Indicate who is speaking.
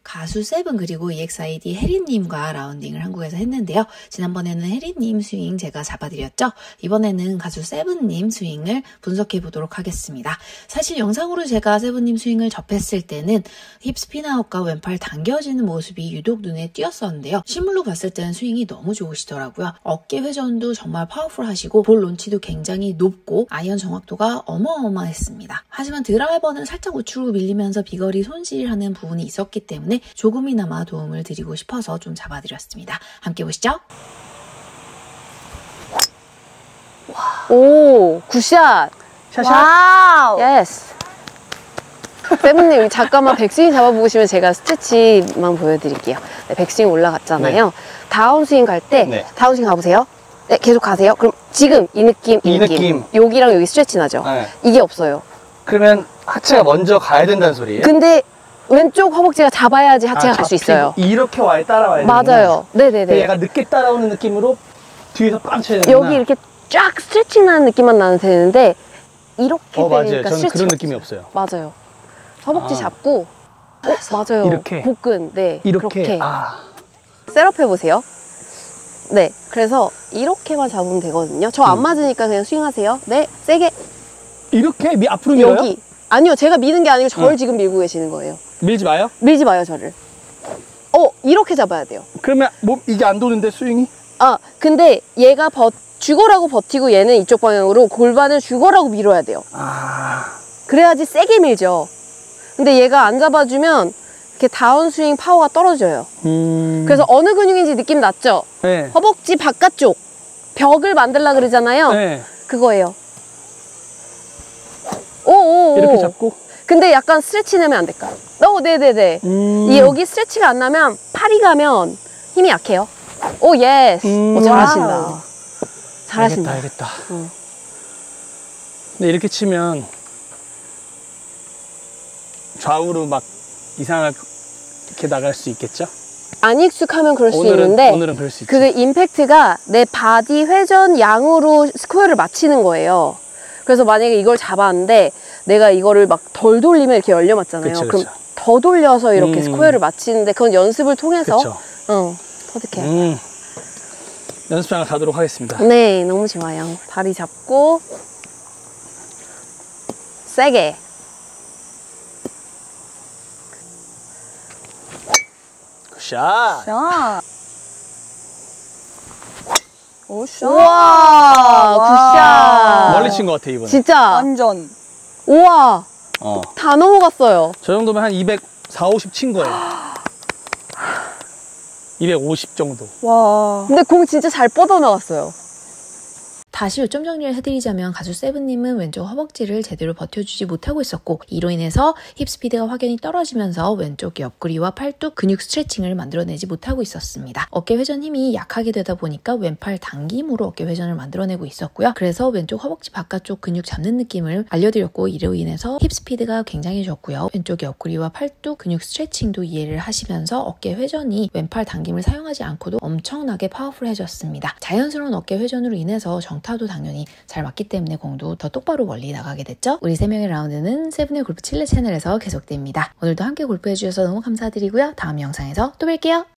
Speaker 1: 가수 세븐 그리고 EXID 혜리님과 라운딩을 한국에서 했는데요. 지난번에는 혜리님 스윙 제가 잡아드렸죠. 이번에는 가수 세븐님 스윙을 분석해보도록 하겠습니다. 사실 영상으로 제가 세븐님 스윙을 접했을 때는 힙 스핀아웃과 왼팔 당겨지는 모습이 유독 눈에 띄었었는데요. 실물로 봤을 때는 스윙이 너무 좋으시더라고요. 어깨 회전도 정말 파워풀하시고 볼 론치도 굉장히 높고 아이언 정확도가 어마어마했습니다. 하지만 드라이버는 살짝 우측으로 밀리면서 비거리 손실하는 부분이 있었기 때문에 조금이나마 도움을 드리고 싶어서 좀 잡아드렸습니다. 함께 보시죠.
Speaker 2: 오, 굿샷.
Speaker 3: 샷샷.
Speaker 2: 와우. 예스. 세븐님 잠깐만 백스윙 잡아보고 싶으면 제가 스트레치만 보여드릴게요. 네, 백스윙 올라갔잖아요.
Speaker 3: 네.
Speaker 2: 다운스윙 갈 때
Speaker 3: 네.
Speaker 2: 다운스윙 가보세요. 네, 계속 가세요. 그럼 지금 이 느낌, 이 느낌. 여기랑 여기 스트레치 나죠?
Speaker 3: 네.
Speaker 2: 이게 없어요.
Speaker 3: 그러면 하체가 먼저 가야 된다는 소리예요?
Speaker 2: 근데 왼쪽 허벅지가 잡아야지 하체가 갈 수 있어요.
Speaker 3: 이렇게 따라와야 되는
Speaker 2: 맞아요. 네네네.
Speaker 3: 약간 늦게 따라오는 느낌으로 뒤에서 빵 쳐야 되는
Speaker 2: 여기 이렇게 쫙 스트레칭 나는 느낌만 나면 되는데 이렇게
Speaker 3: 맞아요.
Speaker 2: 되니까
Speaker 3: 저는 그런
Speaker 2: 스트레치가
Speaker 3: 느낌이 없어요.
Speaker 2: 맞아요. 허벅지 잡고 맞아요.
Speaker 3: 이렇게
Speaker 2: 복근 네
Speaker 3: 이렇게
Speaker 2: 그렇게
Speaker 3: 셋업
Speaker 2: 해보세요. 네, 그래서 이렇게만 잡으면 되거든요. 저 안 맞으니까 그냥 스윙하세요. 네, 세게.
Speaker 3: 이렇게 앞으로 밀어요?
Speaker 2: 여기 아니요, 제가 미는 게 아니고 저를 지금 밀고 계시는 거예요.
Speaker 3: 밀지 마요?
Speaker 2: 밀지 마요, 저를. 이렇게 잡아야 돼요.
Speaker 3: 그러면 이게 안 도는데 스윙이?
Speaker 2: 근데 얘가 죽어라고 버티고 얘는 이쪽 방향으로 골반을 죽어라고 밀어야 돼요. 그래야지 세게 밀죠. 근데 얘가 안 잡아주면 이렇게 다운스윙 파워가 떨어져요. 그래서 어느 근육인지 느낌 났죠?
Speaker 3: 네.
Speaker 2: 허벅지 바깥쪽 벽을 만들라 그러잖아요.
Speaker 3: 네.
Speaker 2: 그거예요. 오오오.
Speaker 3: 이렇게 잡고.
Speaker 2: 근데 약간 스트레치 내면 안 될까요? 네네네. 여기 스트레치가 안 나면 팔이 가면 힘이 약해요. 오 예스. 잘하신다. 잘하신다.
Speaker 3: 알겠다. 근데 이렇게 치면 좌우로 막 이상하게 나갈 수 있겠죠?
Speaker 2: 안 익숙하면 그럴 수 있는데
Speaker 3: 오늘은 그럴 수 있지.
Speaker 2: 그게 임팩트가 내 바디 회전 양으로 스퀘어를 맞추는 거예요. 그래서 만약에 이걸 잡았는데 내가 이거를 막 덜 돌리면 이렇게 열려 맞잖아요.
Speaker 3: 그쵸.
Speaker 2: 그럼 더 돌려서 이렇게 스퀘어를 맞추는데 그건 연습을 통해서 터득해요.
Speaker 3: 연습장을 가도록 하겠습니다.
Speaker 2: 네, 너무 좋아요. 다리 잡고 세게.
Speaker 3: 굿샷.
Speaker 4: 샷. 오, 샷.
Speaker 2: 우와, 굿샷.
Speaker 3: 멀리 친 것 같아, 이번에.
Speaker 2: 진짜.
Speaker 4: 완전.
Speaker 2: 우와. 다 넘어갔어요.
Speaker 3: 저 정도면 한 240, 50 친 거예요. 250 정도.
Speaker 4: 와.
Speaker 2: 근데 공 진짜 잘 뻗어나갔어요.
Speaker 1: 다시 요점 정리를 해드리자면 가수 세븐님은 왼쪽 허벅지를 제대로 버텨주지 못하고 있었고 이로 인해서 힙 스피드가 확연히 떨어지면서 왼쪽 옆구리와 팔뚝 근육 스트레칭을 만들어내지 못하고 있었습니다. 어깨 회전 힘이 약하게 되다 보니까 왼팔 당김으로 어깨 회전을 만들어내고 있었고요. 그래서 왼쪽 허벅지 바깥쪽 근육 잡는 느낌을 알려드렸고 이로 인해서 힙 스피드가 굉장히 좋고요. 왼쪽 옆구리와 팔뚝 근육 스트레칭도 이해를 하시면서 어깨 회전이 왼팔 당김을 사용하지 않고도 엄청나게 파워풀해졌습니다. 자연스러운 어깨 회전으로 인해서 타도 당연히 잘 맞기 때문에 공도 더 똑바로 멀리 나가게 됐죠. 우리 3명의 라운드는 세븐의 골프 칠레 채널에서 계속됩니다. 오늘도 함께 골프해주셔서 너무 감사드리고요. 다음 영상에서 또 뵐게요.